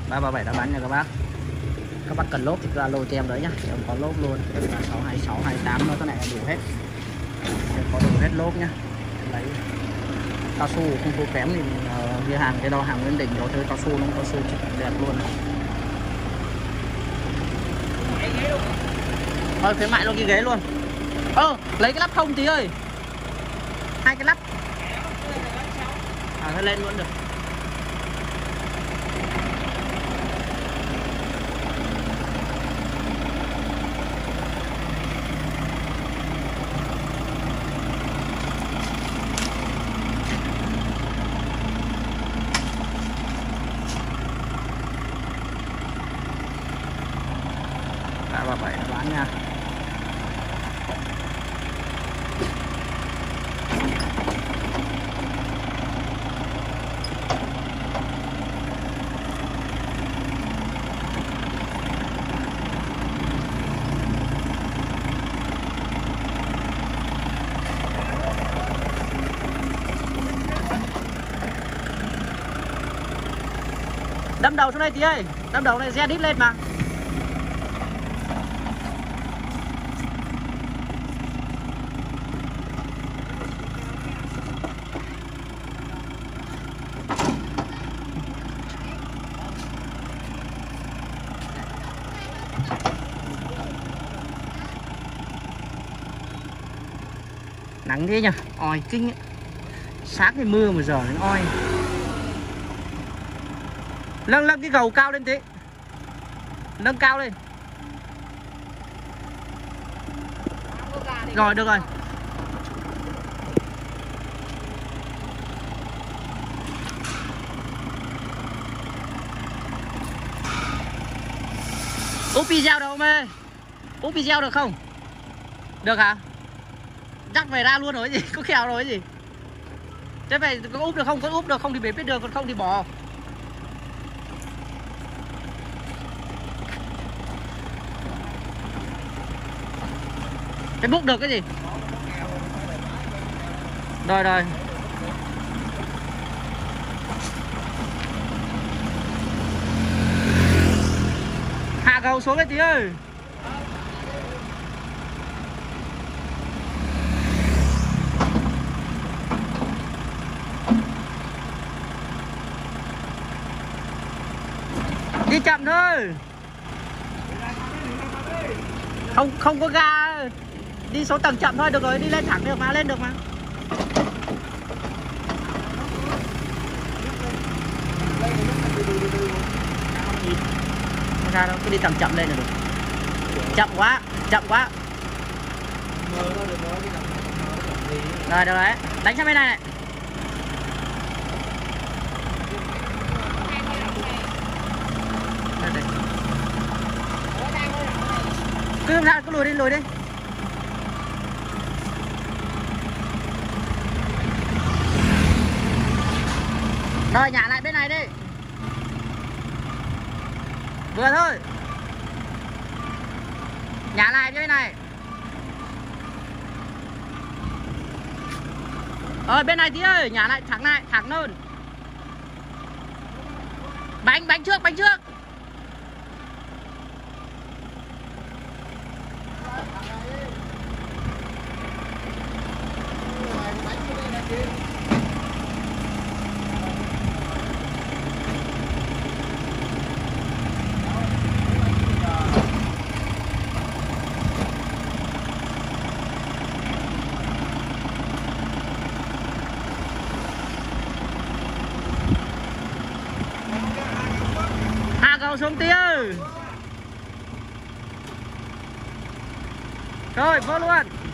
337 đã bán nha các bác. Các bác cần lốp thì cứ alo cho em đấy nhá, em có lốp luôn. 626 28 nữa, cái này là đủ hết. Em có đủ hết lốp nhá. Em lấy cao su không thua kém thì như hàng cái đo hàng Nguyễn Đình có chơi cao su, nó cao su chụp đẹp luôn. Thôi khuyến mại luôn cái ghế luôn. Lấy cái lắp không tí ơi. 2 cái lắp. Nó lên luôn được. Đã 37 đã bán nha. Đâm đầu xuống đây tí ơi, đâm đầu này re đít lên mà. Nắng thế nhỉ, oi kinh ấy. Sáng thì mưa mà giờ đến oi. Nâng cái gầu cao lên tí. Nâng cao lên. Rồi được rồi. Úp video được không ê? Úp video được không? Được hả? Chắc về ra luôn rồi gì, có kèo rồi gì. Thế về có úp được không? Có úp được không thì biết được, còn không thì bỏ. Cái bút được cái gì? Rồi rồi. Hạ gầu xuống cái tí ơi. Đi chậm thôi. Không có ga. Đi số tầng chậm thôi, được rồi, đi lên thẳng được mà, lên được mà. Không ra đâu, cứ đi tầng chậm lên là được. Chậm quá, chậm quá. Rồi, được đấy. Đánh sang bên này này. Cứ lùi đi. Rồi nhả lại bên này đi. Vừa thôi. Nhả lại bên này. Bên này tí ơi, nhả lại, thẳng hơn. Bánh trước. Hạ gầu xuống tí ơi. Rồi vô luôn.